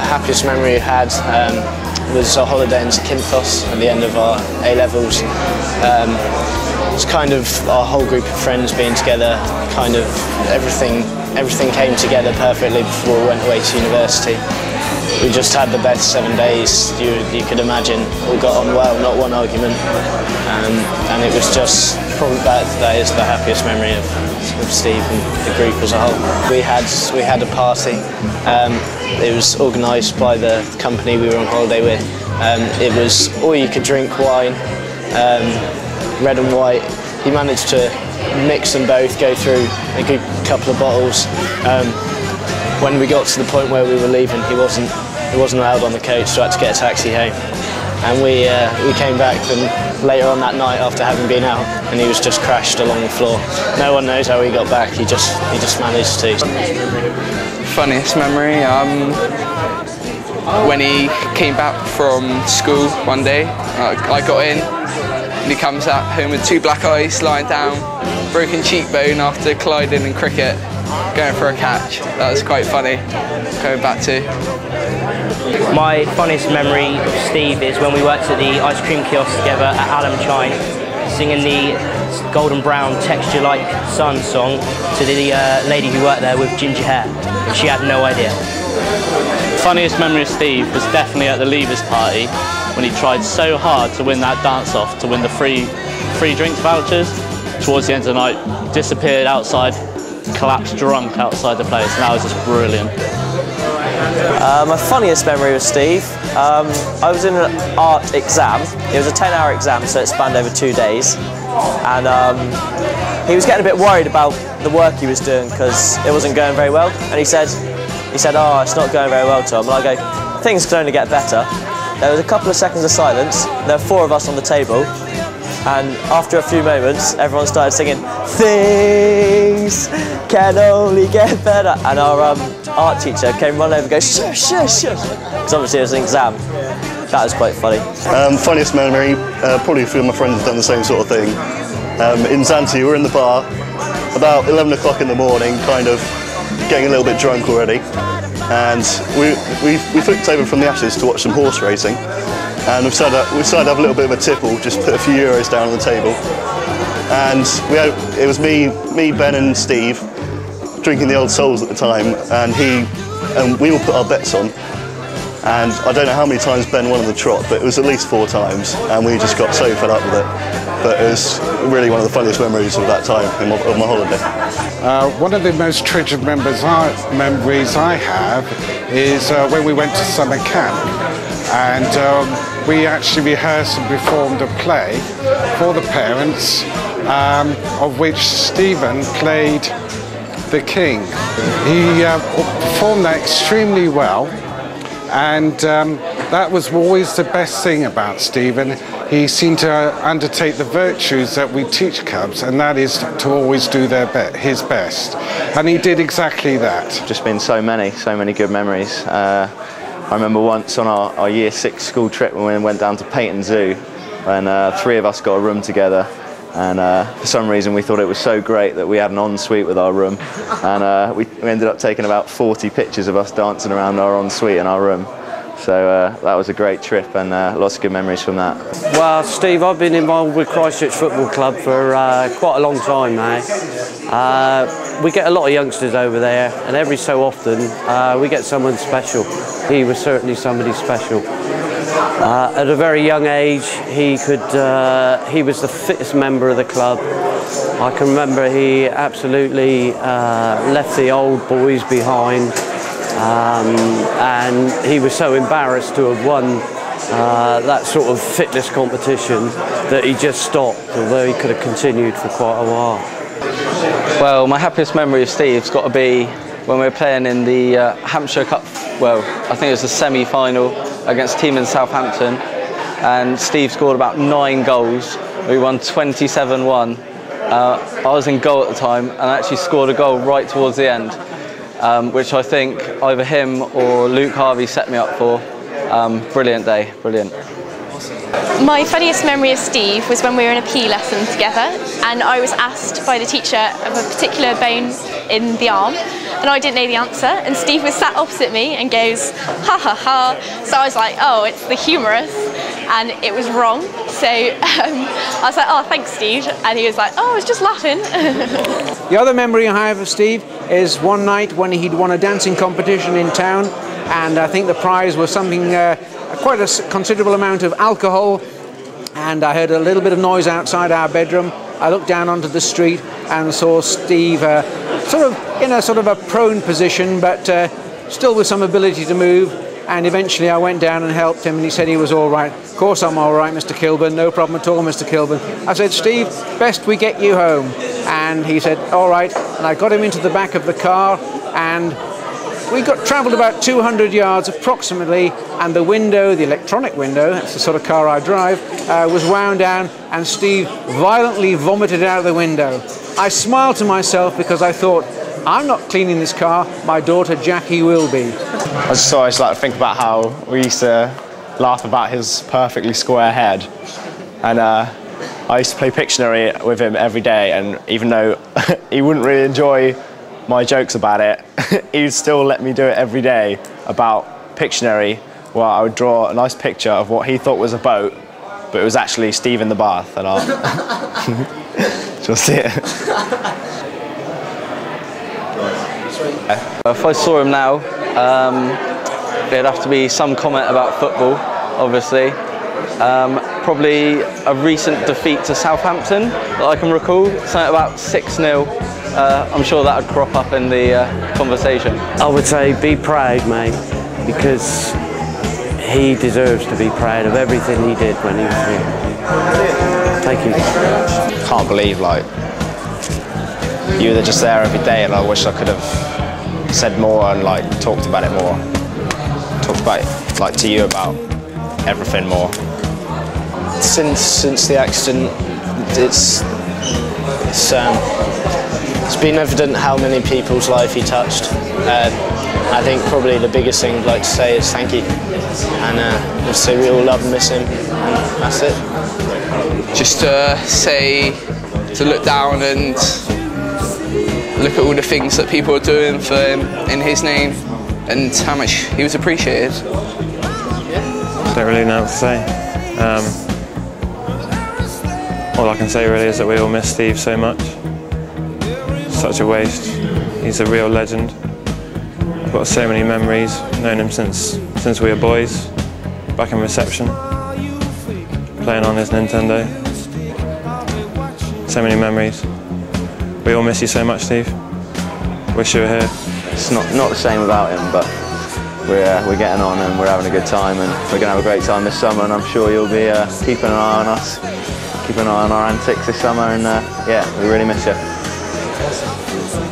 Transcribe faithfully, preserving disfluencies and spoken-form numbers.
happiest memory we had um, was a holiday in Kinfoss at the end of our A levels. Um, it's kind of our whole group of friends being together, kind of everything, everything came together perfectly before we went away to university. We just had the best seven days you, you could imagine. We got on well, not one argument, um, and it was just probably that, that is the happiest memory of, of Steve and the group as a whole. We had we had a party. Um, it was organised by the company we were on holiday with. Um, it was all you could drink wine, um, red and white. He managed to mix them both, go through a good couple of bottles. Um, when we got to the point where we were leaving, he wasn't he wasn't allowed on the coach, so I had to get a taxi home. And we uh, we came back and later on that night after having been out, and he was just crashed along the floor. No one knows how he got back. He just he just managed to. Funniest memory, um, when he came back from school one day. Uh, I got in, and he comes out home with two black eyes, lying down, broken cheekbone after colliding in cricket, going for a catch. That was quite funny. Going back to. My funniest memory of Steve is when we worked at the ice cream kiosk together at Alam Chine, singing the Golden Brown Texture Like Sun song to the uh, lady who worked there with ginger hair. She had no idea. Funniest memory of Steve was definitely at the Leavers party when he tried so hard to win that dance off, to win the free, free drinks vouchers. Towards the end of the night, disappeared outside, collapsed drunk outside the place, and that was just brilliant. Uh, my funniest memory of Steve, um, I was in an art exam. It was a ten hour exam, so it spanned over two days. And um, he was getting a bit worried about the work he was doing because it wasn't going very well. And he said, he said, oh, it's not going very well, Tom. And I go, things can only get better. There was a couple of seconds of silence. There were four of us on the table. And after a few moments, everyone started singing, things can only get better. And our um, art teacher came running over and goes, shush, shush, shush. Because obviously it was an exam. That was quite funny. Um, funniest memory, uh, probably a few of my friends have done the same sort of thing. Um, in Zante, we were in the bar, about eleven o'clock in the morning, kind of getting a little bit drunk already. And we, we, we flipped over from the Ashes to watch some horse racing. And we decided, we decided to have a little bit of a tipple, just put a few euros down on the table. And we had, it was me, me, Ben and Steve, drinking the Old Souls at the time, and he, and we all put our bets on. And I don't know how many times Ben won on the trot, but it was at least four times, and we just got so fed up with it. But it was really one of the funniest memories of that time, of my, of my holiday. Uh, one of the most treasured members I, memories I have is uh, when we went to summer camp. And um, we actually rehearsed and performed a play for the parents, um, of which Stephen played the king. He uh, performed that extremely well, and um, that was always the best thing about Stephen. He seemed to undertake the virtues that we teach cubs, and that is to always do their be his best. And he did exactly that. Just been so many, so many good memories. Uh, I remember once on our, our year six school trip when we went down to Peyton Zoo, and uh, three of us got a room together, and uh, for some reason we thought it was so great that we had an ensuite with our room, and uh, we, we ended up taking about forty pictures of us dancing around our ensuite in our room. So uh, that was a great trip, and uh, lots of good memories from that. Well, Steve, I've been involved with Christchurch Football Club for uh, quite a long time now. Uh, we get a lot of youngsters over there, and every so often uh, we get someone special. He was certainly somebody special. Uh, at a very young age, he could. Uh, he was the fittest member of the club. I can remember he absolutely uh, left the old boys behind. Um, and he was so embarrassed to have won uh, that sort of fitness competition that he just stopped, although he could have continued for quite a while. Well, my happiest memory of Steve's got to be when we were playing in the uh, Hampshire Cup, well, I think it was the semi-final against a team in Southampton, and Steve scored about nine goals. We won twenty-seven one. Uh, I was in goal at the time and actually scored a goal right towards the end. Um, which I think either him or Luke Harvey set me up for. Um, brilliant day, brilliant. My funniest memory of Steve was when we were in a P E lesson together, and I was asked by the teacher of a particular bone in the arm, and I didn't know the answer, and Steve was sat opposite me and goes, ha ha ha. So I was like, oh, it's the humorous, and it was wrong. So um, I was like, oh, thanks, Steve. And he was like, oh, I was just laughing. The other memory I have of Steve is one night when he'd won a dancing competition in town, and I think the prize was something, uh, quite a considerable amount of alcohol, and I heard a little bit of noise outside our bedroom. I looked down onto the street and saw Steve uh, sort of in a sort of a prone position, but uh, still with some ability to move. And eventually I went down and helped him, and he said he was all right. Of course I'm all right, Mister Kilburn, no problem at all, Mister Kilburn. I said, Steve, best we get you home. And he said, all right. And I got him into the back of the car, and we got travelled about two hundred yards approximately, and the window, the electronic window, that's the sort of car I drive, uh, was wound down, and Steve violently vomited out of the window. I smiled to myself because I thought, I'm not cleaning this car, my daughter Jackie will be. I just always like to think about how we used to laugh about his perfectly square head, and uh, I used to play Pictionary with him every day, and even though he wouldn't really enjoy my jokes about it, he would still let me do it every day about Pictionary, where I would draw a nice picture of what he thought was a boat, but it was actually Steve in the bath, and I'll just see it. If I saw him now, um, there'd have to be some comment about football, obviously. Um, probably a recent defeat to Southampton that I can recall, something about six nil. Uh, I'm sure that would crop up in the uh, conversation. I would say be proud, mate, because he deserves to be proud of everything he did when he was here. Thank you. Can't believe, like, you were just there every day, and I wish I could have said more and like talked about it more. Talked about it, like, to you about everything more. Since since the accident, it's it's um, it's been evident how many people's life he touched. Uh, I think probably the biggest thing I'd like to say is thank you, and uh, just say we all love and miss him, and that's it. Just to say, to look down and look at all the things that people are doing for him in his name, and how much he was appreciated. Don't really know what to say. Um, all I can say really is that we all miss Steve so much. Such a waste. He's a real legend. I've got so many memories. Known him since since we were boys, back in reception, playing on his Nintendo. So many memories. We all miss you so much, Steve. Wish you were here. It's not not the same without him, but we're uh, we're getting on and we're having a good time, and we're going to have a great time this summer. And I'm sure you'll be uh, keeping an eye on us, keeping an eye on our antics this summer. And uh, yeah, we really miss you.